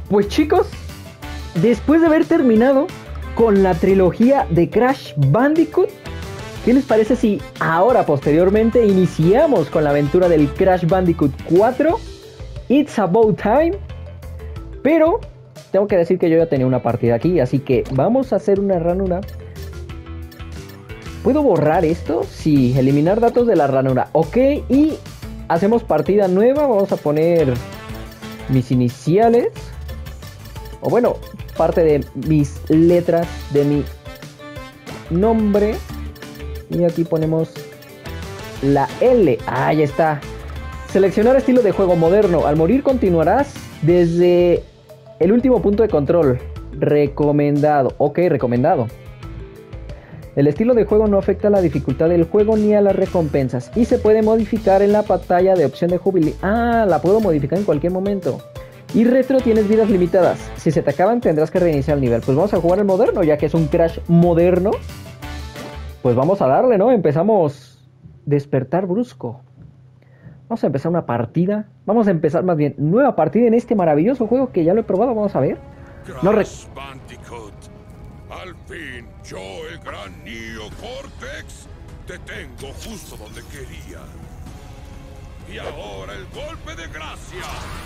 Pues chicos, después de haber terminado con la trilogía de Crash Bandicoot, ¿qué les parece si ahora posteriormente iniciamos con la aventura del Crash Bandicoot 4? It's About Time. Pero tengo que decir que yo ya tenía una partida aquí, así que vamos a hacer una ranura. ¿Puedo borrar esto? Sí, eliminar datos de la ranura. Ok, y hacemos partida nueva. Vamos a poner mis iniciales. O bueno, parte de mis letras de mi nombre. Y aquí ponemos la L. Ah, ya está. Seleccionar estilo de juego moderno. Al morir continuarás desde el último punto de control. Recomendado. Ok, recomendado. El estilo de juego no afecta a la dificultad del juego ni a las recompensas. Y se puede modificar en la pantalla de opción de jugabilidad. Ah, la puedo modificar en cualquier momento. Y retro tienes vidas limitadas. Si se te acaban tendrás que reiniciar el nivel. Pues vamos a jugar el moderno, ya que es un Crash moderno. Pues vamos a darle, ¿no? Empezamos despertar brusco. Vamos a empezar una partida. Vamos a empezar más bien nueva partida en este maravilloso juego que ya lo he probado. Vamos a ver. Crash Bandicoot. Al fin, yo, el gran Neo Cortex, te tengo justo donde quería. Y ahora el golpe de gracia.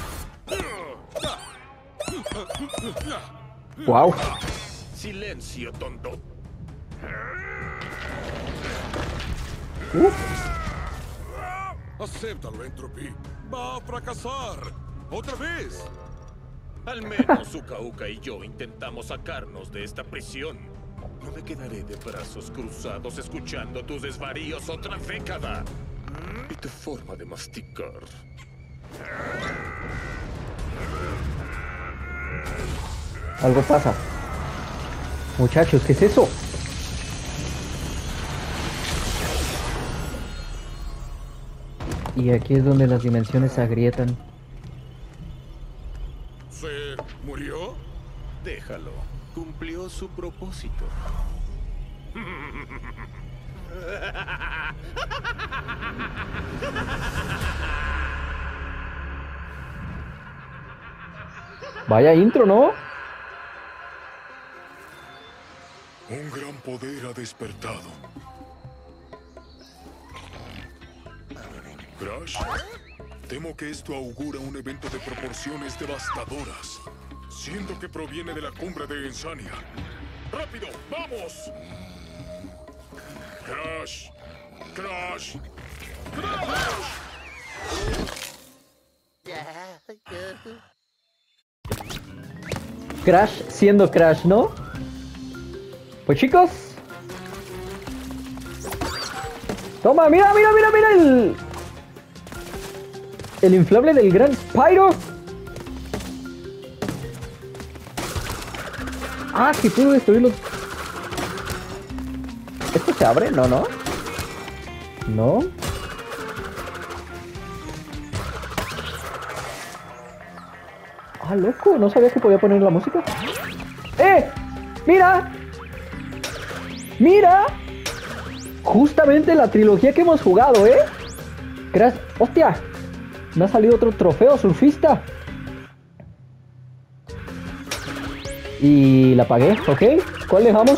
Wow. Silencio, tonto. Acéptalo, Entropy. Va a fracasar. ¡Otra vez! Al menos Uka Uka y yo intentamos sacarnos de esta prisión. No me quedaré de brazos cruzados escuchando tus desvaríos otra década. Y tu forma de masticar. Algo pasa. Muchachos, ¿qué es eso? Y aquí es donde las dimensiones se agrietan. ¿Se murió? Déjalo. Cumplió su propósito. Vaya intro, ¿no? Un gran poder ha despertado. Crash, temo que esto augura un evento de proporciones devastadoras. Siento que proviene de la cumbre de Insania. ¡Rápido, vamos! Crash, Crash, Crash. Crash siendo Crash, ¿no? Pues chicos. Toma, mira, mira, mira, mira el inflable del gran Spyro. Ah, que puedo destruir los... ¿Esto se abre? No, no. No. Ah, loco, no sabía que podía poner la música. ¡Eh! ¡Mira! ¡Mira! Justamente la trilogía que hemos jugado, ¿eh? Crash... ¡Hostia! Me ha salido otro trofeo surfista. Y la apagué, ¿ok? ¿Cuál dejamos?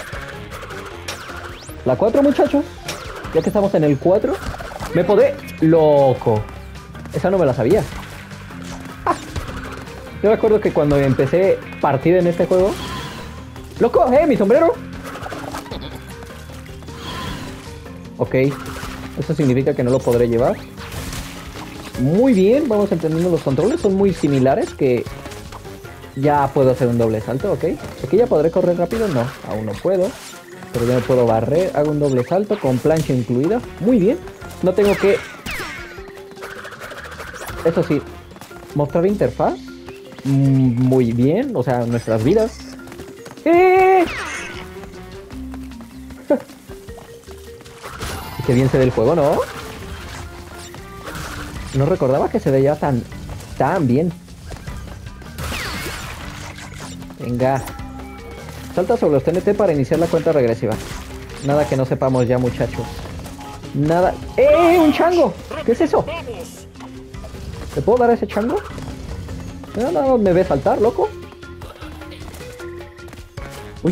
La 4, muchachos. Ya que estamos en el 4. Me podé... ¡Loco! Esa no me la sabía. ¡Ah! Yo me acuerdo que cuando empecé partida en este juego... ¡Loco! ¡Mi sombrero! Ok. Eso significa que no lo podré llevar. Muy bien, vamos entendiendo los controles. Son muy similares que... Ya puedo hacer un doble salto, ok. ¿Aquí ya podré correr rápido? No, aún no puedo. Pero ya me puedo barrer. Hago un doble salto con plancha incluida. Muy bien. No tengo que... Eso sí. Mostrar interfaz. Muy bien. O sea, nuestras vidas. ¡Eh! Qué bien se ve el juego, ¿no? No recordaba que se veía tan bien. Venga. Salta sobre los TNT para iniciar la cuenta regresiva. Nada que no sepamos ya, muchachos. Nada. ¡Un chango! ¿Qué es eso? ¿Le puedo dar a ese chango? No, no, me ves saltar, loco. Uy.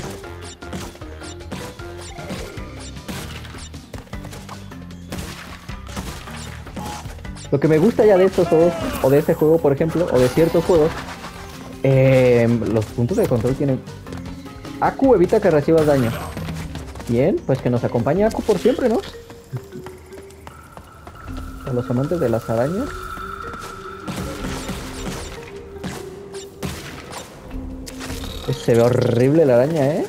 Lo que me gusta ya de estos juegos, o de este juego, por ejemplo, o de ciertos juegos, los puntos de control tienen... Aku evita que recibas daño. Bien, pues que nos acompañe Aku por siempre, ¿no? A los amantes de las arañas. Se ve horrible la araña, ¿eh?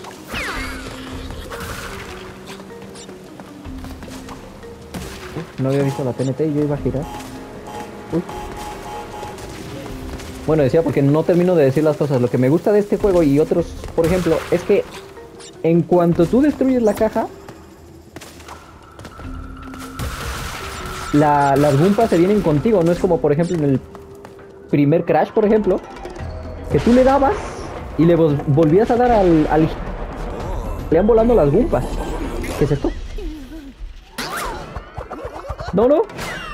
No había visto la TNT y yo iba a girar. Uy. Bueno, decía porque no termino de decir las cosas. Lo que me gusta de este juego y otros, por ejemplo, es que en cuanto tú destruyes la caja, las Gumpas se vienen contigo. No es como, por ejemplo, en el primer Crash, por ejemplo, que tú le dabas y le volvías a dar al... Le han volando las Gumpas. ¿Qué es esto? No, no.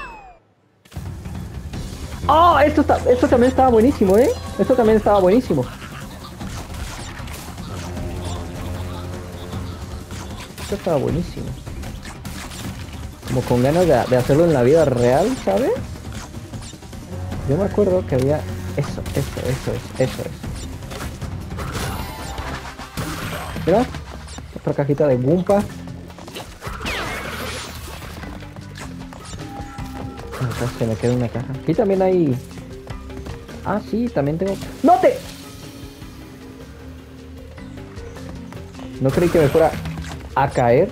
¡Oh! Esto también estaba buenísimo, ¿eh? Esto también estaba buenísimo. Esto estaba buenísimo. Como con ganas de hacerlo en la vida real, ¿sabes? Yo me acuerdo que había... Eso es. Mira. Otra cajita de Goomba. Acá se me queda una caja. Aquí también hay... Ah, sí, también tengo... ¡No te! No creí que me fuera a caer.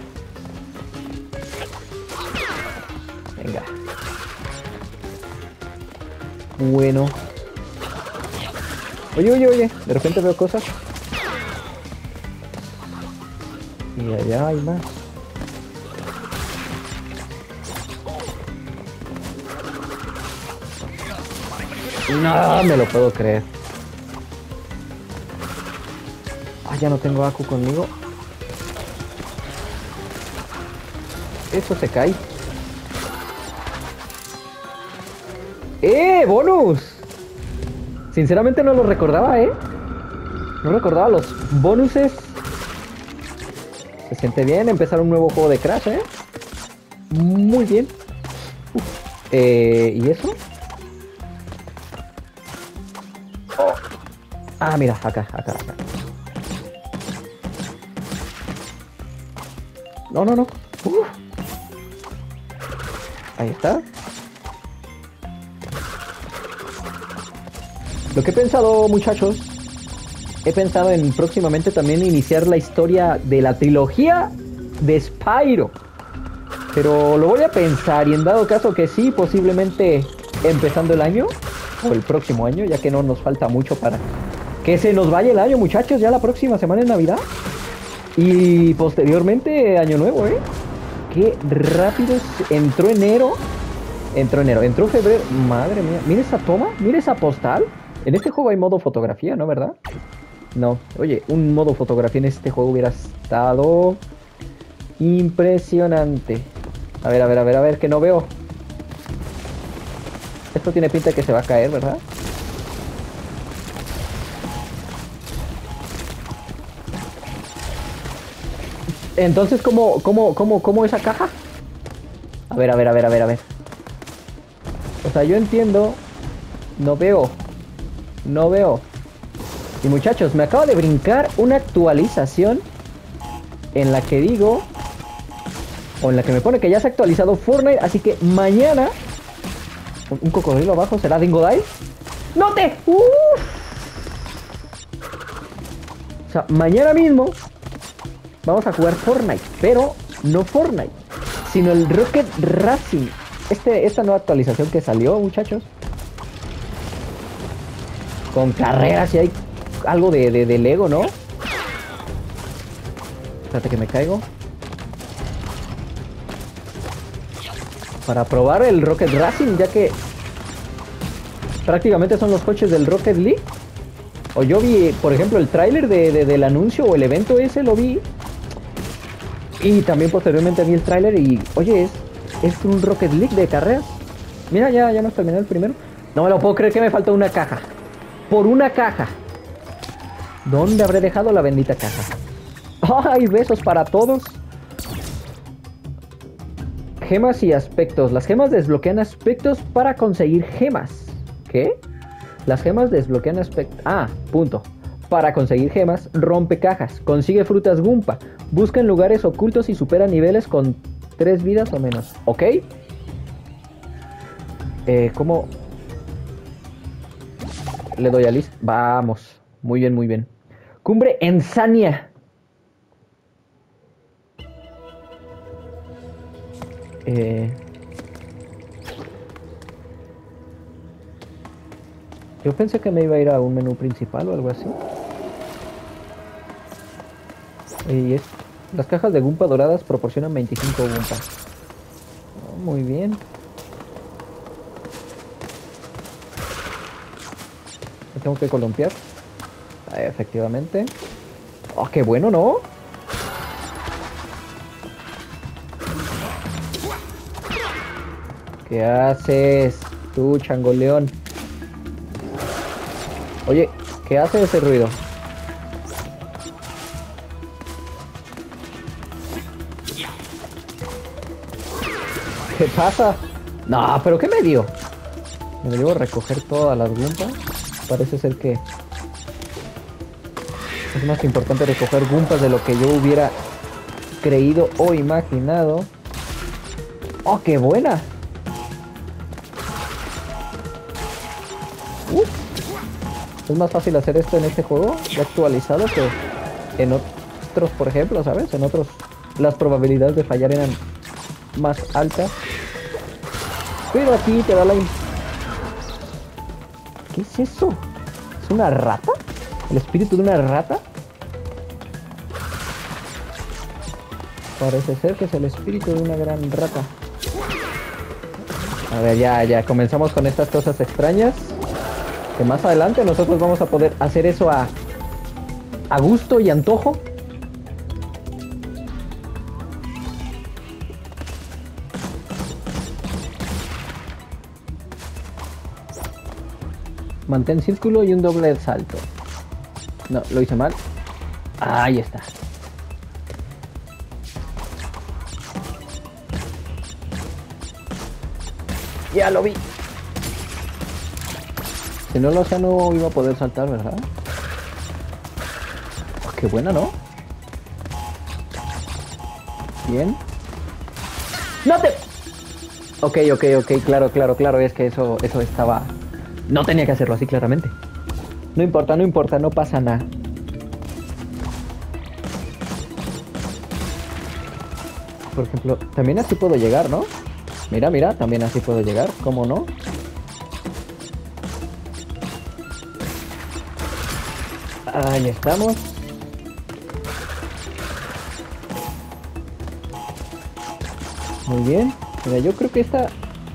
Venga. Bueno. Oye. De repente veo cosas. Y allá hay más. No me lo puedo creer. Ah, ya no tengo Aku conmigo. Eso se cae. ¡Bonus! Sinceramente no lo recordaba, No recordaba los bonuses. Se siente bien empezar un nuevo juego de Crash, Muy bien. ¿Y eso? Oh. Ah, mira, acá. No. Ahí está. Lo que he pensado, muchachos, he pensado en próximamente también iniciar la historia de la trilogía de Spyro. Pero lo voy a pensar y en dado caso que sí, posiblemente empezando el año o el próximo año, ya que no nos falta mucho para que se nos vaya el año, muchachos. Ya la próxima semana es Navidad y posteriormente Año Nuevo, Qué rápido entró enero. Entró febrero. Madre mía, mira esa toma, mira esa postal. En este juego hay modo fotografía, ¿no? ¿Verdad? No. Oye, un modo fotografía en este juego hubiera estado impresionante. A ver, que no veo. Esto tiene pinta de que se va a caer, ¿verdad? Entonces, ¿cómo esa caja? A ver. O sea, yo entiendo. No veo. Y muchachos, me acabo de brincar una actualización en la que digo, o en la que me pone que ya se ha actualizado Fortnite, así que mañana un cocodrilo abajo será Dingodile. ¡No te! O sea, mañana mismo vamos a jugar Fortnite, pero no Fortnite, sino el Rocket Racing. Esta nueva actualización que salió, muchachos, con carreras y hay algo de Lego, ¿no? Espérate que me caigo. Para probar el Rocket Racing, ya que prácticamente son los coches del Rocket League. O yo vi, por ejemplo, el tráiler del anuncio o el evento ese, lo vi. Y también posteriormente vi el tráiler y, oye, es un Rocket League de carreras. Mira, ya nos terminé el primero. No me lo puedo creer que me falta una caja. por una caja. ¿Dónde habré dejado la bendita caja? ¡Ay, besos para todos! Gemas y aspectos. Las gemas desbloquean aspectos para conseguir gemas. ¿Qué? Las gemas desbloquean aspectos... Ah, punto. Para conseguir gemas, rompe cajas. Consigue frutas Goomba. Busca en lugares ocultos y supera niveles con 3 vidas o menos. ¿Ok? ¿Cómo? Le doy a list. Vamos. Muy bien, muy bien. Cumbre Ensania. Yo pensé que me iba a ir a un menú principal o algo así. Y las cajas de Goomba doradas proporcionan 25 Goomba. Oh, muy bien. Me tengo que columpiar. Efectivamente. Oh, qué bueno, ¿no? ¿Qué haces tú, changoleón? Oye, ¿qué hace ese ruido? ¿Qué pasa? No, pero ¿qué me dio? Me debo recoger todas las Goombas. Parece ser que es más importante recoger Goombas de lo que yo hubiera creído o imaginado. ¡Oh, qué buena! Es más fácil hacer esto en este juego ya actualizado que en otros, por ejemplo, ¿sabes? En otros las probabilidades de fallar eran más altas. Pero aquí te da la... ¿Qué es eso? ¿Es una rata? ¿El espíritu de una rata? Parece ser que es el espíritu de una gran rata. A ver, ya comenzamos con estas cosas extrañas. Que más adelante nosotros vamos a poder hacer eso a gusto y antojo. Mantén círculo y un doble salto. No, lo hice mal. Ahí está. Ya lo vi. Si no lo hacía no iba a poder saltar, ¿verdad? Oh, qué buena, ¿no? Bien. ¡No te! Ok, claro. Es que eso estaba... No tenía que hacerlo así, claramente. No importa, no pasa nada. Por ejemplo, también así puedo llegar, ¿no? Mira, también así puedo llegar, ¿cómo no? Ahí estamos. Muy bien. Mira, yo creo que esta...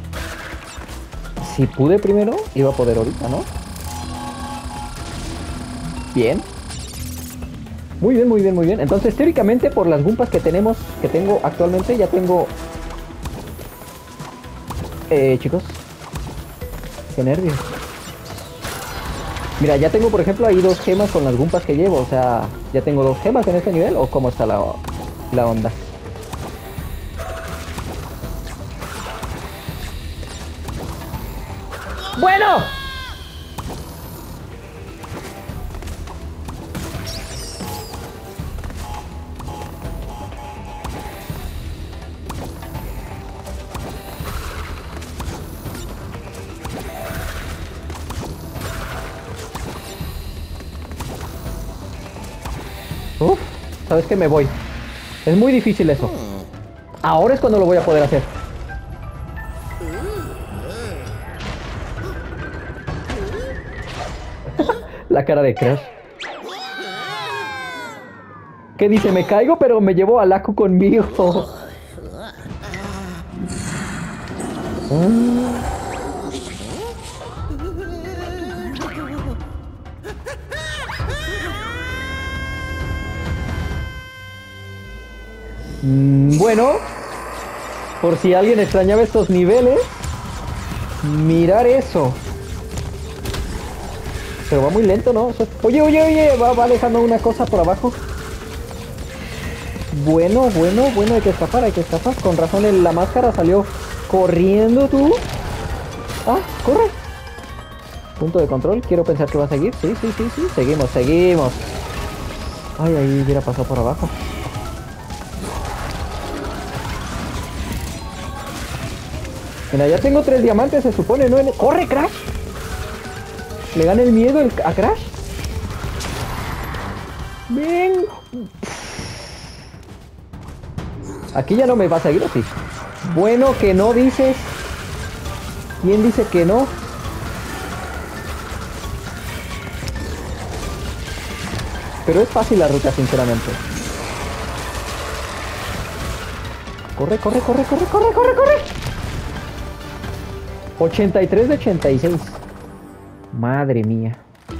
Si pude primero, iba a poder ahorita, ¿no? Bien. Muy bien. Entonces, teóricamente, por las Goombas que tengo actualmente, ya tengo... chicos. Qué nervios. Mira, ya tengo, por ejemplo, ahí 2 gemas con las Goombas que llevo. O sea, ¿ya tengo 2 gemas en este nivel? ¿O cómo está la onda? ¡Bueno! Uf, ¿sabes qué? Me voy. Es muy difícil eso. Ahora es cuando lo voy a poder hacer. La cara de Crash. ¿Qué dice? Me caigo, pero me llevo a Laku conmigo. Bueno, por si alguien extrañaba estos niveles, mirar eso. Pero va muy lento, ¿no? O sea, oye, oye, oye, va dejando una cosa por abajo. Bueno, bueno, bueno, hay que escapar, hay que escapar. Con razón la máscara salió corriendo, tú. Ah, corre. Punto de control, quiero pensar que va a seguir. Sí, sí, sí, sí, seguimos, seguimos. Ay, ahí hubiera pasado por abajo. Mira, ya tengo 3 diamantes, se supone, ¿no? ¡Corre, Crash! ¿Le gana el miedo a Crash? ¡Ven! Aquí ya no me va a seguir, ¿o sí? Bueno, que no dices. ¿Quién dice que no? Pero es fácil la ruta, sinceramente. Corre, corre, corre, corre, corre, corre, corre. 83 de 86. Madre mía.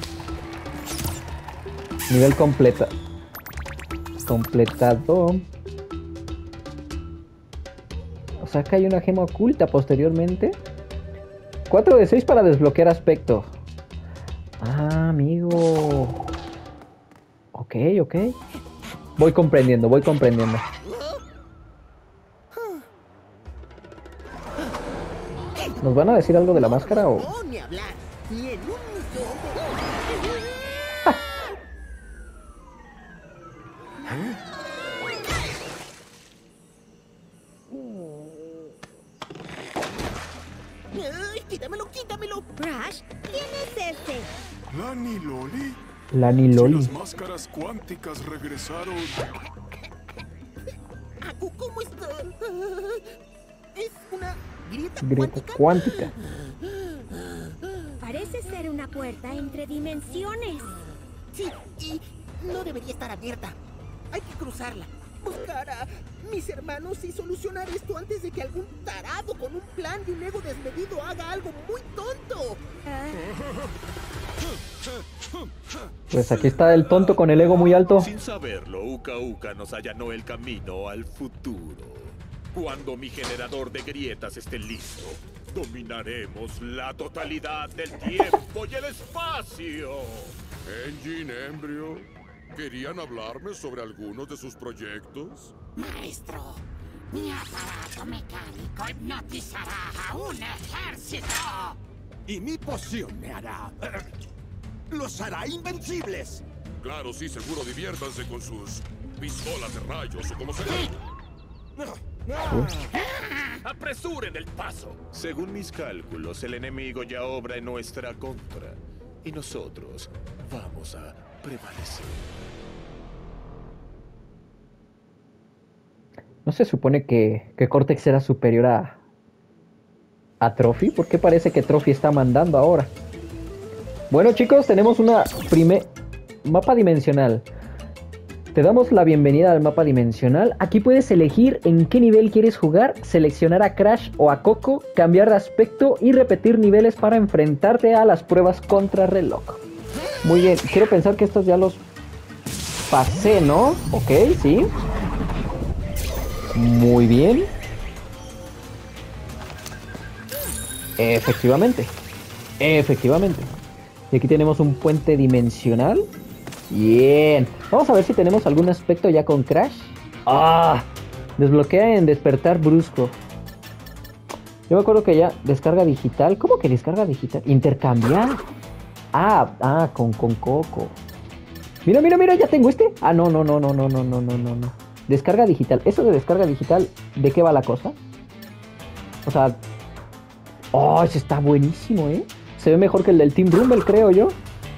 Nivel completa. Completado. O sea que hay una gema oculta posteriormente. 4 de 6 para desbloquear aspecto. Ah, amigo. Ok, ok. Voy comprendiendo, voy comprendiendo. ¿Nos van a decir algo de la máscara o...? ¡Quítamelo, quítamelo! Crash, ¿quién es ese? Lani Loli. Lani Loli. Si las máscaras cuánticas regresaron. Aku, ¿cómo está? ¿Es una Grieta cuántica. Parece ser una puerta entre dimensiones. Sí, y no debería estar abierta. Hay que cruzarla. Buscar a mis hermanos y solucionar esto antes de que algún tarado con un plan y un ego desmedido haga algo muy tonto. Pues aquí está el tonto con el ego muy alto. Sin saberlo, Uka Uka nos allanó el camino al futuro. Cuando mi generador de grietas esté listo, dominaremos la totalidad del tiempo y el espacio. Engine, Embryo, ¿querían hablarme sobre algunos de sus proyectos? Maestro, mi aparato mecánico hipnotizará a un ejército. Y mi poción me hará... ¡los hará invencibles! Claro, sí, seguro, diviértanse con sus pistolas de rayos o como se llama. ¡Apresuren el paso! Según mis cálculos, el enemigo ya obra en nuestra contra. Y nosotros vamos a prevalecer. ¿No se supone que Cortex era superior a Trophy? ¿Por qué parece que Trophy está mandando ahora? Bueno, chicos, tenemos una mapa dimensional. Te damos la bienvenida al mapa dimensional. Aquí puedes elegir en qué nivel quieres jugar, seleccionar a Crash o a Coco, cambiar de aspecto y repetir niveles para enfrentarte a las pruebas contra reloj. Muy bien, quiero pensar que estos ya los pasé, ¿no? Ok, sí. Muy bien. Efectivamente. Efectivamente. Y aquí tenemos un puente dimensional. Bien. Vamos a ver si tenemos algún aspecto ya con Crash. ¡Ah! Desbloquea en despertar brusco. Yo me acuerdo que ya descarga digital. ¿Cómo que descarga digital? Intercambiar. Con Coco. Mira, mira, mira, ya tengo este. Ah, no. Descarga digital. Eso de descarga digital, ¿de qué va la cosa? O sea... ¡Oh, ese está buenísimo, eh! Se ve mejor que el del Team Rumble, creo yo.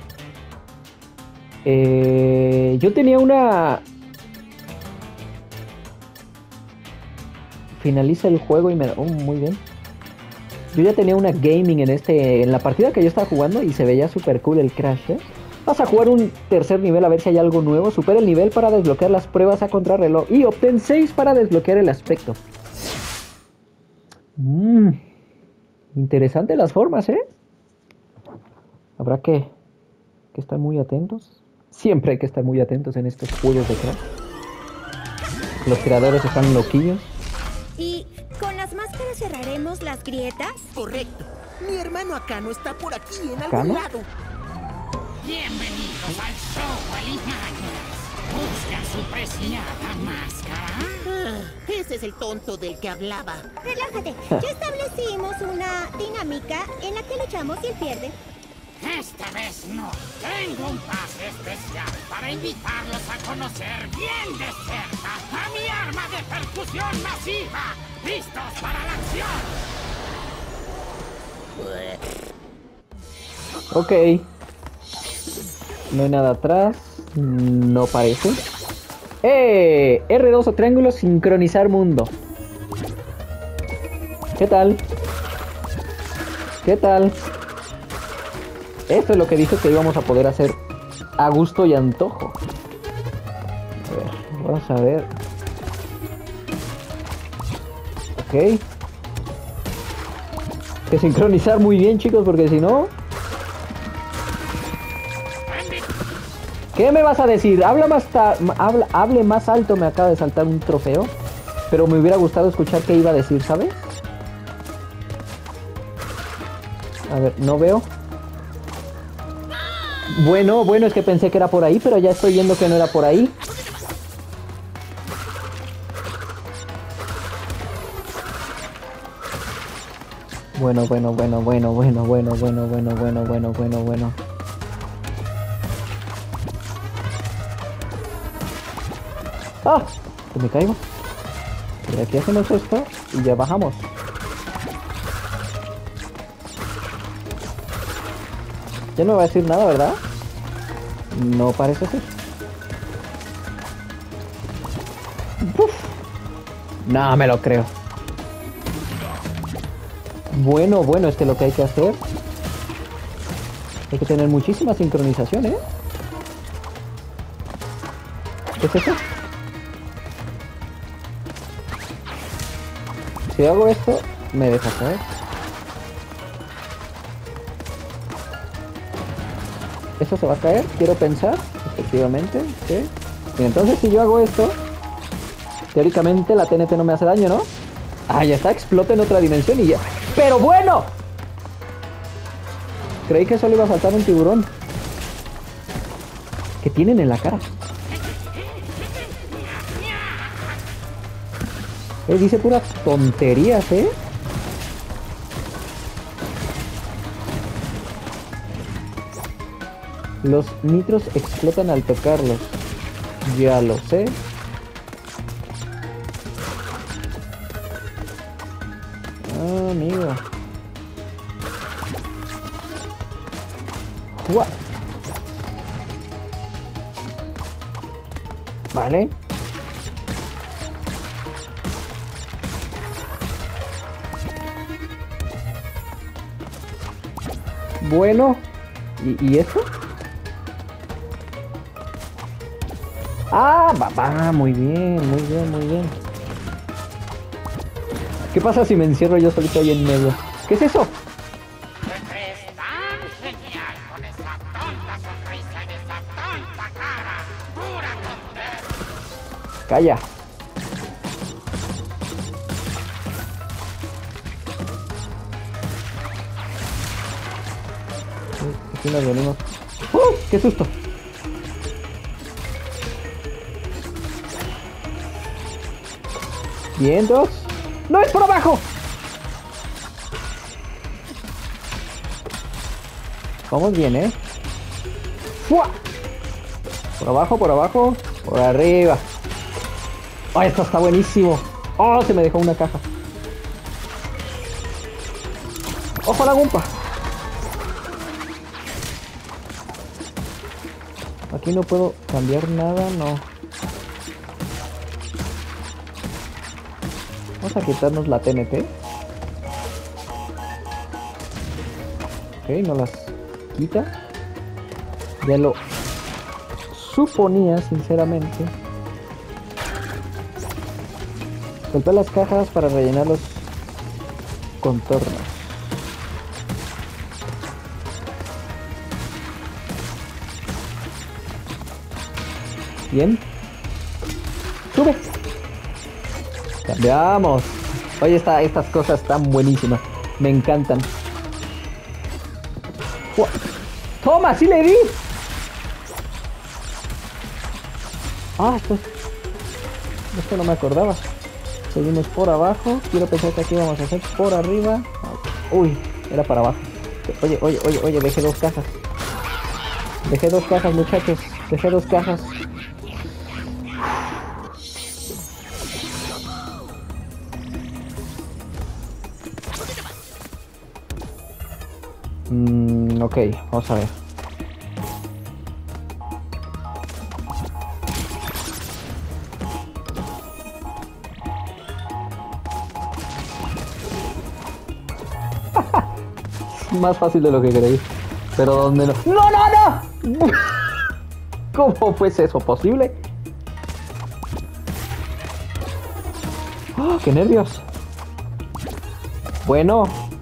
Yo tenía una... Finaliza el juego y me... Oh, muy bien. Yo ya tenía una gaming en la partida que yo estaba jugando y se veía súper cool el Crash, ¿eh? Vas a jugar un tercer nivel a ver si hay algo nuevo. Supera el nivel para desbloquear las pruebas a contrarreloj y obtén 6 para desbloquear el aspecto. Interesante las formas, ¿eh? Habrá que estar muy atentos. Siempre hay que estar muy atentos en estos juegos de Crash. Los creadores están loquillos. ¿Y con las máscaras cerraremos las grietas? Correcto. Mi hermano Akano está por aquí, en algún ¿Akano? lado. Bienvenidos al show, Alimañas. ¿Buscan su preciada máscara? Ese es el tonto del que hablaba. Relájate. Ya establecimos una dinámica en la que luchamos y él pierde. Esta vez no. Tengo un pase especial para invitarlos a conocer bien de cerca a mi arma de percusión masiva. ¿Listos para la acción? Ok. No hay nada atrás. No parece. R2 o triángulo, sincronizar mundo. ¿Qué tal? ¿Qué tal? Esto es lo que dice que íbamos a poder hacer a gusto y antojo. A ver, vamos a ver. Ok. Que sincronizar muy bien, chicos, porque si no... ¿Qué me vas a decir? Hable más alto, me acaba de saltar un trofeo. Pero me hubiera gustado escuchar qué iba a decir, ¿sabes? A ver, no veo. Bueno, es que pensé que era por ahí, pero ya estoy viendo que no era por ahí. Bueno. ¡Ah! Que me caigo. Pero aquí hacemos esto y ya bajamos. Ya no me va a decir nada, ¿verdad? No parece ser. ¡Uf! No me lo creo. Bueno, es que lo que hay que hacer... Hay que tener muchísima sincronización, ¿eh? ¿Qué es eso? Si hago esto, me deja caer. ¿Esto se va a caer? Quiero pensar. Efectivamente, ¿sí? Y entonces si yo hago esto, teóricamente la TNT no me hace daño, ¿no? Ah, ya está, explota en otra dimensión y ya... ¡Pero bueno! Creí que solo iba a saltar un tiburón. ¿Qué tienen en la cara? Dice puras tonterías, ¿eh? Los nitros explotan al tocarlos. Ya lo sé. Ah, amigo. ¡Guau! Vale. Bueno, ¿y esto? Ah, va, muy bien. ¿Qué pasa si me encierro yo solito ahí en medio? ¿Qué es eso? ¿Te crees tan genial con esa tonta sonrisa en esa tonta cara? ¡Pura tontería! Calla. Aquí nos venimos. ¡Qué susto! Bien, dos. ¡No es por abajo! Vamos bien, ¿eh? ¡Fua! Por abajo, por arriba. ¡Oh, esto está buenísimo! ¡Oh, se me dejó una caja! ¡Ojo a la gumpa! Aquí no puedo cambiar nada, no. Vamos a quitarnos la TNT. Ok, no las quita. Ya lo suponía, sinceramente. Golpea las cajas para rellenar los contornos. Bien. Sube. Cambiamos. Oye, estas cosas están buenísimas. Me encantan. ¡Toma! ¡Sí le di! Ah, esto no me acordaba. Seguimos por abajo. Quiero pensar que aquí vamos a hacer por arriba. Uy, era para abajo. Oye, dejé 2 cajas. Dejé 2 cajas, muchachos. Dejé 2 cajas. Ok, vamos a ver. Más fácil de lo que creí. Pero ¿dónde no? ¡No! ¿Cómo fue eso posible? ¡Oh, qué nervios! Bueno.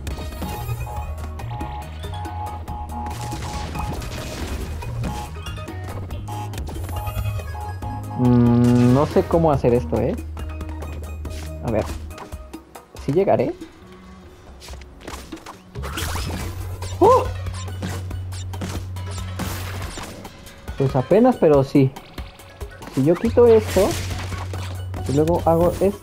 No sé cómo hacer esto, ¿eh? A ver. ¿Sí llegaré? ¡Oh! Pues apenas, pero sí. Si yo quito esto y luego hago esto.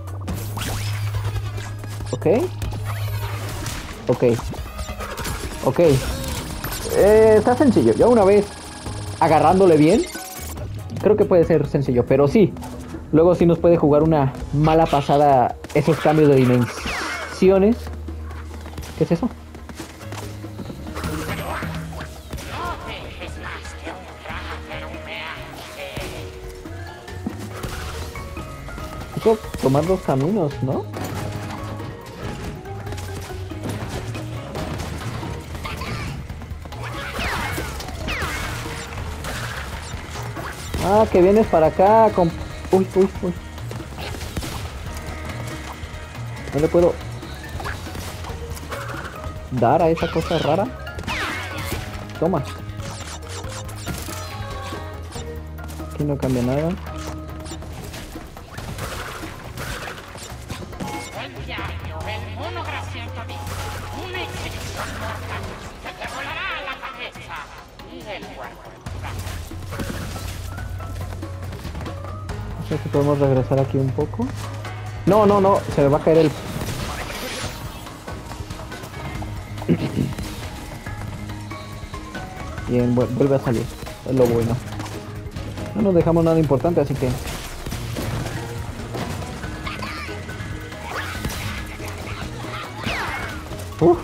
Ok. Está sencillo. Ya una vez agarrándole bien, creo que puede ser sencillo, pero sí. Luego sí nos puede jugar una mala pasada esos cambios de dimensiones. ¿Qué es eso? Puedo tomar 2 caminos, ¿no? Ah, que vienes para acá con... Uy. No le puedo dar a esa cosa rara. Toma. Aquí no cambia nada. El mono grasiento dijo, una exhibición mortal que te volará la cabeza y el cuerpo. No sé si podemos regresar aquí un poco. No, se me va a caer el... Bien, vuelve a salir. Es lo bueno. No nos dejamos nada importante, así que... Uf.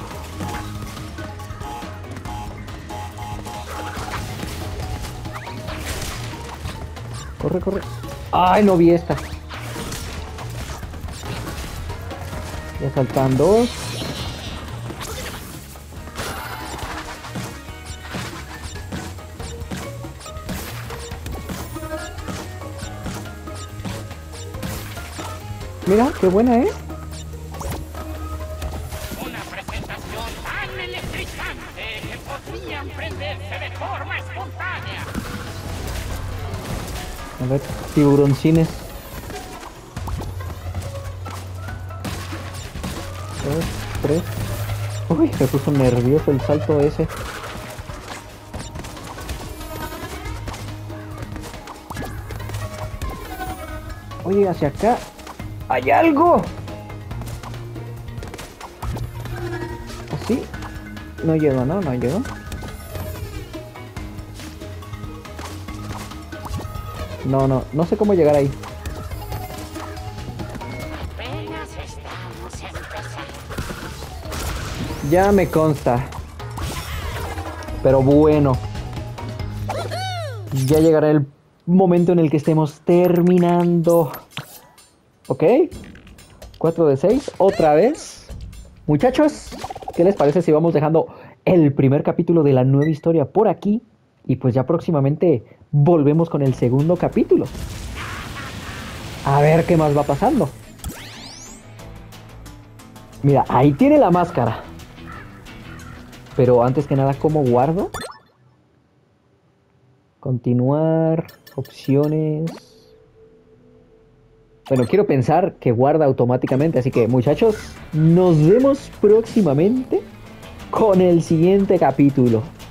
Corre. Ay, no vi esta. Ya faltan 2. Mira, qué buena, ¿eh? Una presentación tan electrizante que podrían prenderse de forma espontánea. A ver, tiburoncines. 2, 3. Uy, me puso nervioso el salto ese. Oye, hacia acá hay algo. ¿Así? No llego, ¿no? No llego. No sé cómo llegar ahí. Apenas estamos empezando. Ya me consta. Pero bueno. Ya llegará el momento en el que estemos terminando. ¿Ok? 4 de 6. Otra vez. Muchachos, ¿qué les parece si vamos dejando el primer capítulo de la nueva historia por aquí? Y pues ya próximamente volvemos con el segundo capítulo. A ver qué más va pasando. Mira, ahí tiene la máscara. Pero antes que nada, ¿cómo guardo? Continuar. Opciones. Bueno, quiero pensar que guarda automáticamente. Así que, muchachos, nos vemos próximamente con el siguiente capítulo.